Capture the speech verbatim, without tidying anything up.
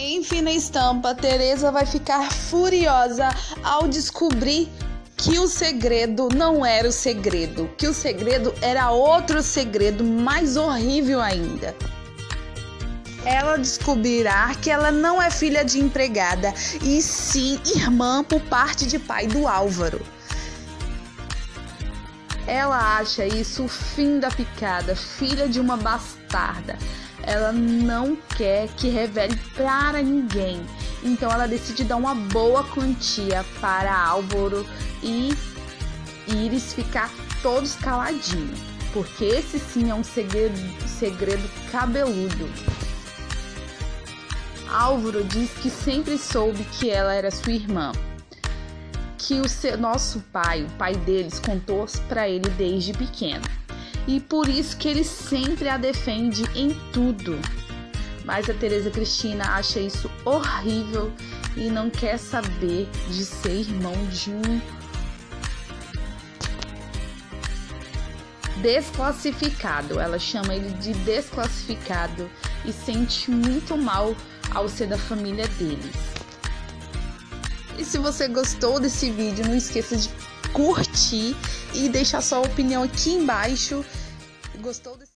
Em Fina Estampa, Teresa vai ficar furiosa ao descobrir que o segredo não era o segredo, que o segredo era outro segredo mais horrível ainda. Ela descobrirá que ela não é filha de empregada, e sim irmã por parte de pai do Álvaro. Ela acha isso o fim da picada, filha de uma bastarda. Ela não quer que revele para ninguém, então ela decide dar uma boa quantia para Álvaro e Iris ficar todos caladinhos, porque esse sim é um segredo, segredo cabeludo. Álvaro diz que sempre soube que ela era sua irmã, que o seu, nosso pai, o pai deles, contou para ele desde pequeno. E por isso que ele sempre a defende em tudo. Mas a Teresa Cristina acha isso horrível e não quer saber de ser irmão de um desclassificado. Ela chama ele de desclassificado e sente muito mal ao ser da família deles. E se você gostou desse vídeo, não esqueça de curtir e deixar sua opinião aqui embaixo. Gostou desse